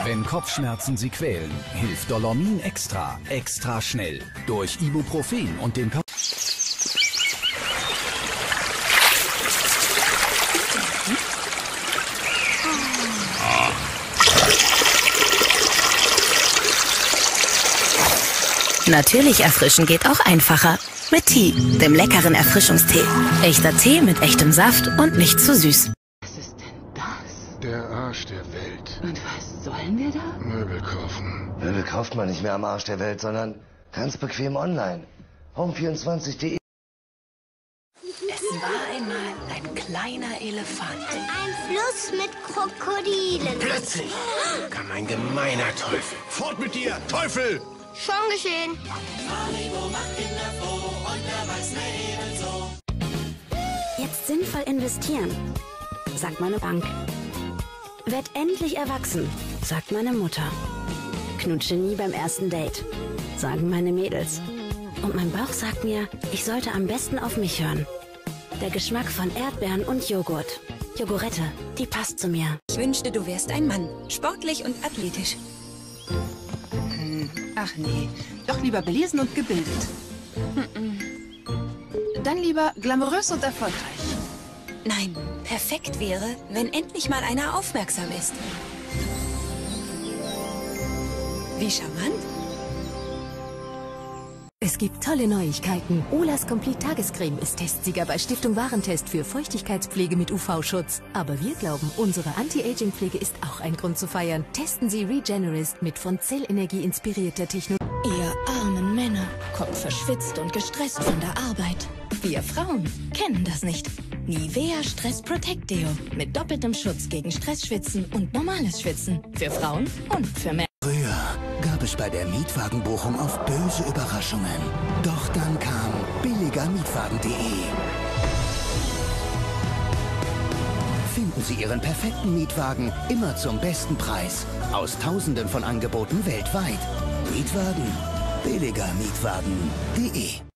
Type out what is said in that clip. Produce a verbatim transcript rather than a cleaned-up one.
Wenn Kopfschmerzen Sie quälen, hilft Dolomin Extra, extra schnell. Durch Ibuprofen und den Kopf. Natürlich erfrischen geht auch einfacher. Mit Tee, dem leckeren Erfrischungstee. Echter Tee mit echtem Saft und nicht zu süß. Was ist denn das? Der Arsch der Welt. Und was sollen wir da? Möbel kaufen. Möbel kauft man nicht mehr am Arsch der Welt, sondern ganz bequem online. home vierundzwanzig punkt de. Es war einmal ein kleiner Elefant. Ein Fluss mit Krokodilen. Plötzlich kam ein gemeiner Teufel. Fort mit dir, Teufel! Schon geschehen. Jetzt sinnvoll investieren, sagt meine Bank. Werd endlich erwachsen, sagt meine Mutter. Knutsche nie beim ersten Date, sagen meine Mädels. Und mein Bauch sagt mir, ich sollte am besten auf mich hören. Der Geschmack von Erdbeeren und Joghurt. Jogurette, die passt zu mir. Ich wünschte, du wärst ein Mann. Sportlich und athletisch. Hm, ach nee, doch lieber belesen und gebildet. Dann lieber glamourös und erfolgreich. Nein, perfekt wäre, wenn endlich mal einer aufmerksam ist. Wie charmant. Es gibt tolle Neuigkeiten. Olas Complete Tagescreme ist Testsieger bei Stiftung Warentest für Feuchtigkeitspflege mit U V-Schutz. Aber wir glauben, unsere Anti-Aging-Pflege ist auch ein Grund zu feiern. Testen Sie Regenerist mit von Zellenergie inspirierter Technologie. Ihr armen Männer, Kopf verschwitzt und gestresst von der Arbeit. Wir Frauen kennen das nicht. Nivea Stress Protect Deo mit doppeltem Schutz gegen Stressschwitzen und normales Schwitzen. Für Frauen und für Männer. Früher gab es bei der Mietwagenbuchung oft böse Überraschungen. Doch dann kam billiger mietwagen punkt de. Finden Sie Ihren perfekten Mietwagen immer zum besten Preis. Aus Tausenden von Angeboten weltweit. Mietwagen, billiger mietwagen punkt de.